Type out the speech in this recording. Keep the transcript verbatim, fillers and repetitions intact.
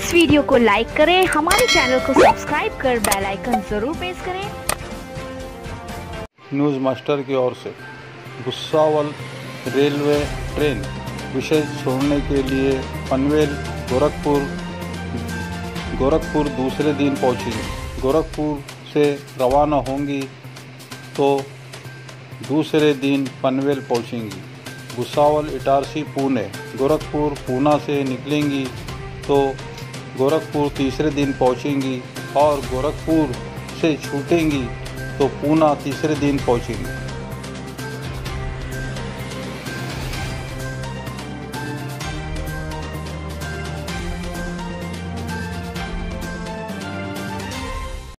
इस वीडियो को लाइक करें, हमारे चैनल को सब्सक्राइब कर बेल आइकन जरूर प्रेस करें। न्यूज़ मास्टर की ओर से भुसावल रेलवे ट्रेन विषय छोड़ने के लिए पनवेल गोरखपुर गोरखपुर दूसरे दिन पहुंचेगी। गोरखपुर से रवाना होंगी तो दूसरे दिन पनवेल पहुंचेंगी। भुसावल, इटारसी, पुणे, गोरखपुर, पूना से निकलेंगी तो गोरखपुर तीसरे दिन पहुंचेंगी और गोरखपुर से छूटेंगी तो पूना तीसरे दिन पहुंचेंगी।